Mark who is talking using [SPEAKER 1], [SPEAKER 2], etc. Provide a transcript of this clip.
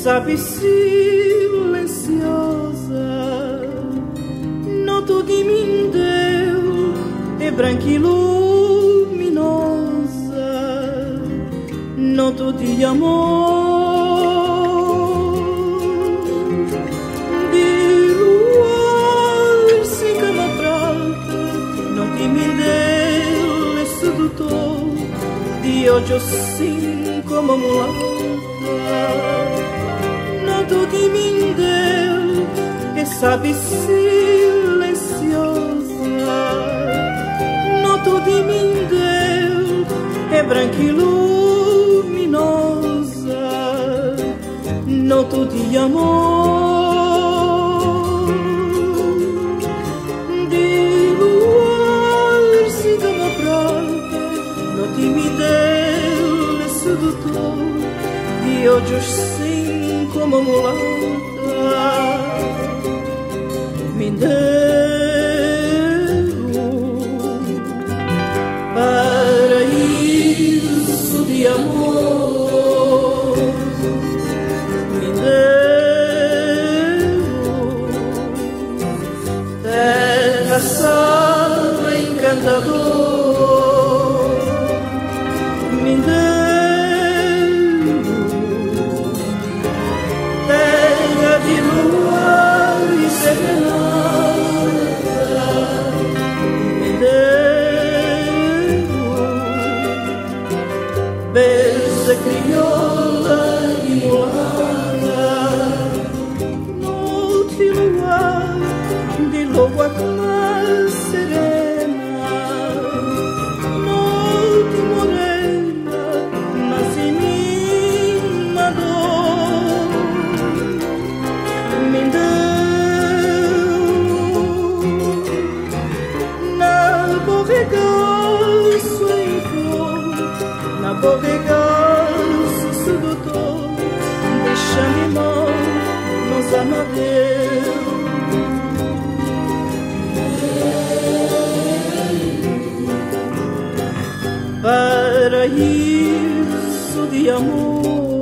[SPEAKER 1] sabe silenciosa, noto de mim deu, é branca e luminosa, noto de amor, de luar sem cama prata, noto de mim deu, é sedutor, de olhos assim como mulata. Noto de mim deu, que sabe silenciosa, noto de mim deu, é branca e luminosa, noto de amor, de luar sem cama prata, noto de mim deu, é sedutor, de olhos sim como mulata, me deu paraíso de amor, me deu terra santa encantador, me deu de lua e serenata, me deu beleza crioula e mulata, noite e luar de lua mais serena, noite morena, mas em minha dor me deu na borregaço em flor, na borregaço sedutor, deixa-me mão nos amadeu, paraíso de amor.